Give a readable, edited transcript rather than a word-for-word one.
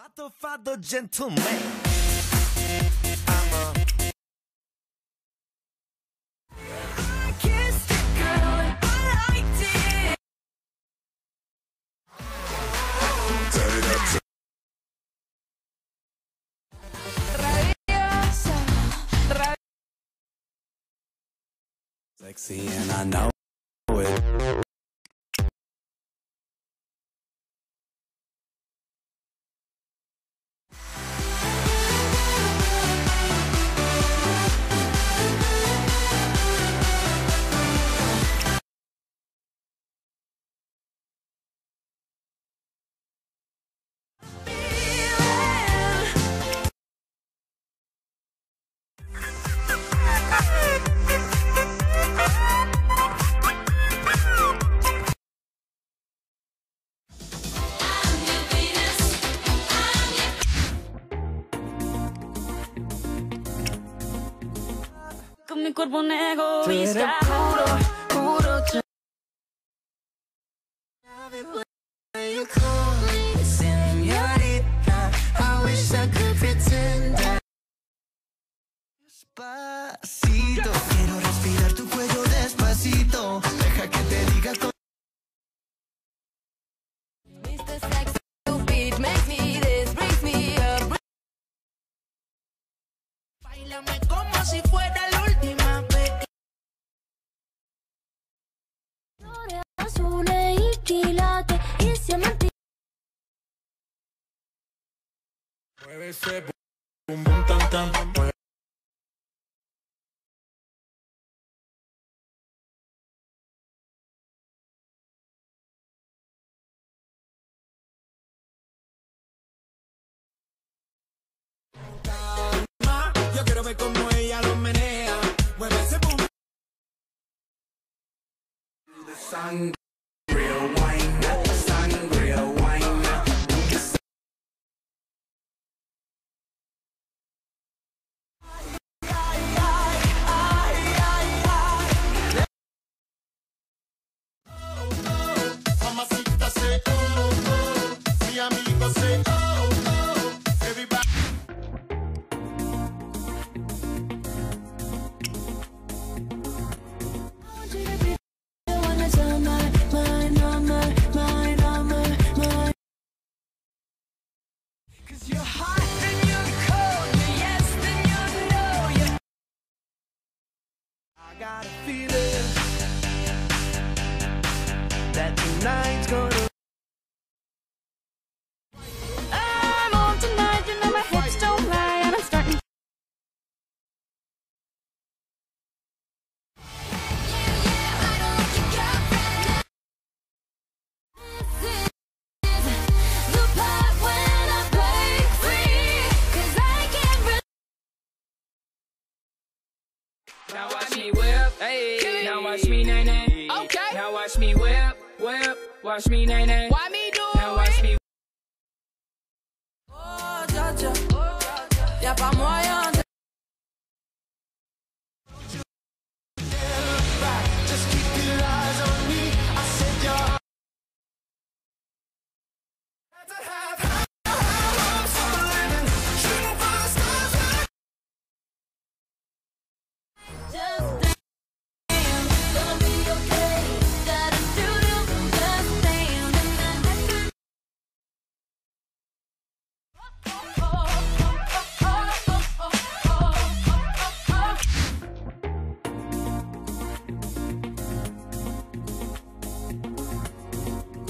Father, gentleman. Sexy and I know it. Con mi cuerpo un egoísta. Puro, Señorita, I wish I could pretend that. Despacito, quiero respirar tu cuello despacito. Deja que te diga todo. Mr. Sexy Stupid makes me this, brings me up. Báilame como si fuera la última vez. Azules y quilates y diamantes. Mueve ese bum bum tam tam. Yo quiero ver cómo ella lo menea. Mueve ese bum. Sangria wine, sangria wine. Mamacita say oh oh, mi amigo say oh oh, everybody. Cause you're hot and you're cold, you're yes and you know you. I got a feeling that tonight's gonna. I'm on tonight, you know my hips don't lie, and I'm starting. Now watch me whip, hey. Now watch me nay nay. Okay. Now watch me whip, whip. Watch me nay nay. Why me do Now watch me.